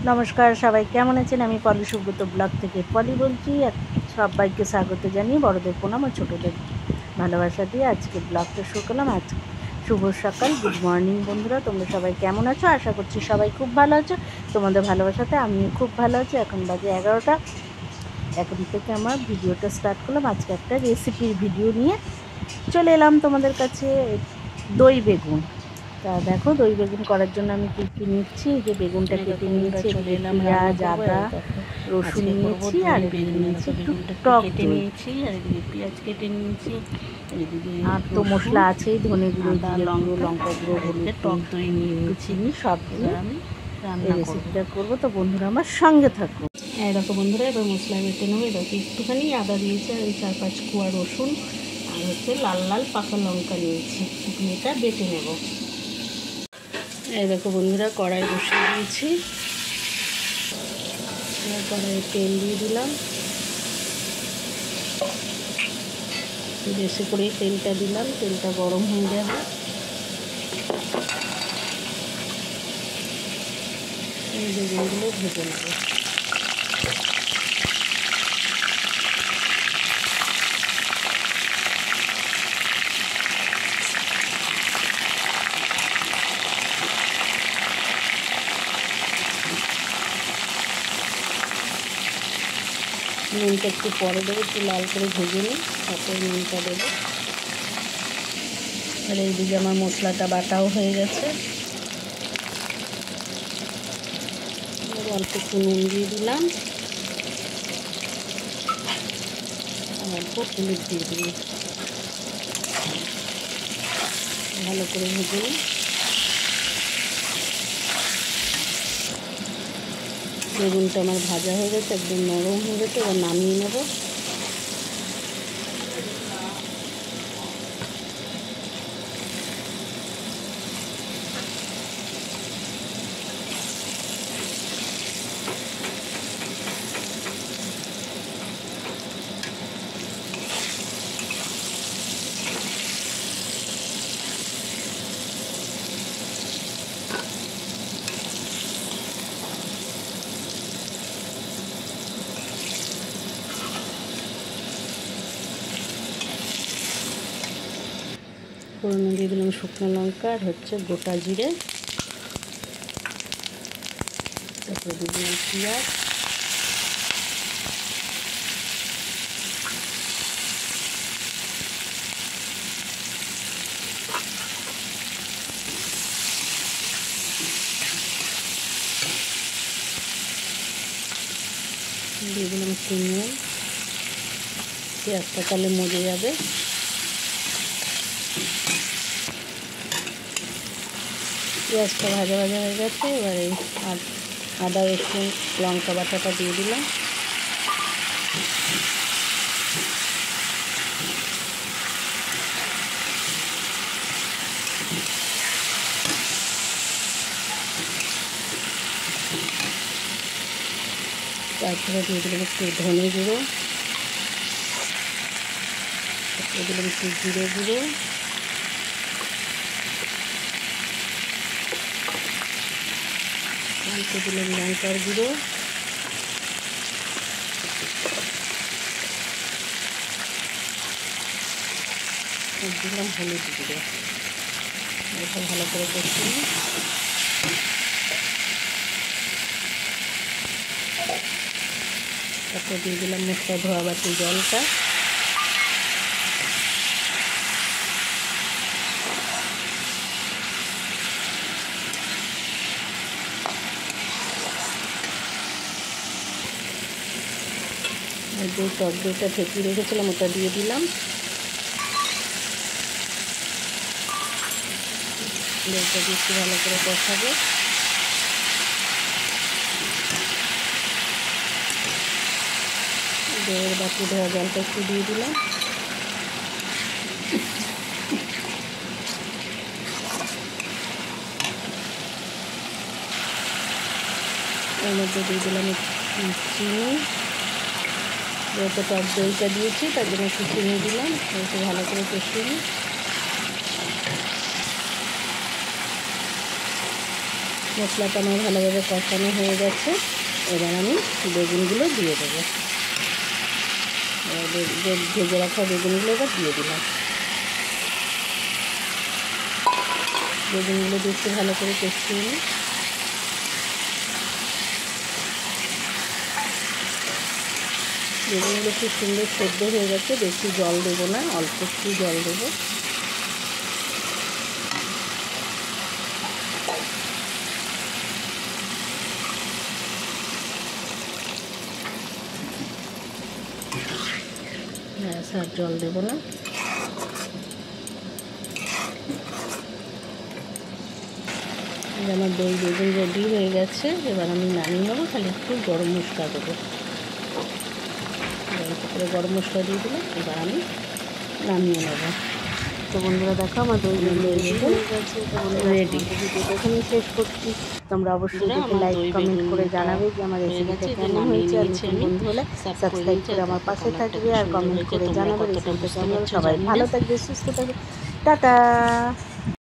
নমস্কার, সবাই কেমন আছেন? আমি পলি সুব্রত ব্লগ থেকে পলি বলছি। সবাইকে স্বাগত জানিয়ে বড়দের প্রণাম ও ছোটোদের ভালোবাসা দিয়ে আজকে ব্লগটা শুরু করলাম। আজ শুভ সকাল, গুড মর্নিং বন্ধুরা। তোমরা সবাই কেমন আছো? আশা করছি সবাই খুব ভালো আছো। তোমাদের ভালোবাসাতে আমি খুব ভালো আছি। এখন বাজে 11টা। এখন থেকে আমার ভিডিওটা স্টার্ট করলাম। আজকে একটা রেসিপির ভিডিও নিয়ে চলে এলাম তোমাদের কাছে। দই বেগুন। তা দেখো, দই বেগুন করার জন্য আমি কী কী নিচ্ছি। যে বেগুনটা কেটে নিয়েছি, পেঁয়াজ, আদা, রসুন নিয়েছি, আর এদিকে নিয়েছি একটু টক দই, কেটে নিয়েছি। আর তো মশলা আছেই, ধনে গুঁড়ো, জিরে গুঁড়ো, লঙ্কা গুঁড়ো, হলুদ, টক দই নিয়ে একটু নিয়েছি। চিনি, সব দিয়ে আমি এই রেসিপিটা করবো। তো বন্ধুরা আমার সঙ্গে থাকো। দেখো বন্ধুরা, এবার মশলা বেটে নেবো। এরকম একটুখানি আদা দিয়েছি, আর এই 4-5 কোয়া রসুন, আর লাল লাল পাকা লঙ্কা নিয়েছি। দিয়ে এটা বেটে নেব। দেখো বন্ধুরা, কড়াই বসিয়ে দিয়েছি। কড়াইয়ে তেল দিয়ে দিলাম। বেশি করেই তেলটা দিলাম। তেলটা গরম হয়ে যাবে। এই বেগুনগুলো ভেজে নেব। নুনটা একটু পরে দেবো, একটু লাল করে ভেজে নিই, তারপরে নুনটা দেবো। আর এইদিকে আমার মশলাটা বাটাও হয়ে গেছে। অল্প একটু নুন দিয়ে দিলাম, আর অল্প হলুদ দিয়ে দিলাম। ভালো করে ভেজে নিই। বেগুনটা আমার ভাজা হয়ে গেছে, একদম নরম হয়ে গেছে। এবার নামিয়ে নেব। ফোড়নে দিয়ে দিলাম শুকনো লঙ্কা, আর গোটা জিরে। তারপরে দিয়ে দিলাম পেঁয়াজ, দিয়ে দিলাম একটু নুন। পেঁয়াজটা তাহলে মজে যাবে। পেঁয়াজটা ভাজা ভাজা হয়ে গেছে। এবার এই আদা রসুন লঙ্কা বাটাটা দিয়ে দিলাম। তারপরে দিয়ে দিলাম একটু ধনে গুঁড়ো, দিয়ে দিলাম একটু জিরে গুঁড়ো, অল্প দিলাম লঙ্কার গুঁড়ো, আর দিলাম হলুদ গুঁড়ো। এটা ভালো করে কষিয়ে নিই। তারপর দিয়ে দিলাম মশলা ধোয়া বাটি জলটা। যে টক দইটা ফেটিয়ে রেখেছিলাম ওটা দিয়ে দিলাম। দইটা দিয়ে একটু ভালো করে কষাবো। দইয়ের বাটি ধোয়া জলটা একটু দিয়ে দিলাম। এর মধ্যে দিয়ে দিলাম চিনি। যেহেতু টক দইটা দিয়েছি তার জন্য একটু চিনি দিলাম। একটু ভালো করে কষিয়ে নিই। মশলাটা আমার ভালোভাবে কষানো হয়ে গেছে। এবার আমি বেগুনগুলো দিয়ে দেবো। ভেজে রাখা বেগুনগুলো এবার দিয়ে দিলাম। বেগুনগুলো দিয়ে একটু ভালো করে কষিয়ে নিই। বেগুনগুলো খুব সুন্দর সেদ্ধ হয়ে গেছে। বেশি জল দেবো না, অল্প একটু জল দেবো। হ্যাঁ, আর জল দেবো না। আমার দই বেগুন রেডি হয়ে গেছে। এবার আমি নামিয়ে নেবো। খালি একটু গরম মশলা দেবো। অল্প করে গরম মশলা দিয়ে দিলে এবার আমি নামিয়ে নেবো। তো বন্ধুরা দেখো আমার দই বেগুন রেডি হয়ে গেছে। তো বন্ধুরা ভিডিওটা এখানেই শেষ করছি। তোমরা অবশ্যই দেখে লাইক কমেন্ট করে জানাবে যে আমার রেসিপিটা কেমন হয়েছে। আর নতুন বন্ধু হলে সাবস্ক্রাইব করে আমার পাশে থাকবে আর কমেন্ট করে জানাবে রেসিপিটা কেমন। সবাই ভালো থাকবে, সুস্থ থাকবে। টাটা।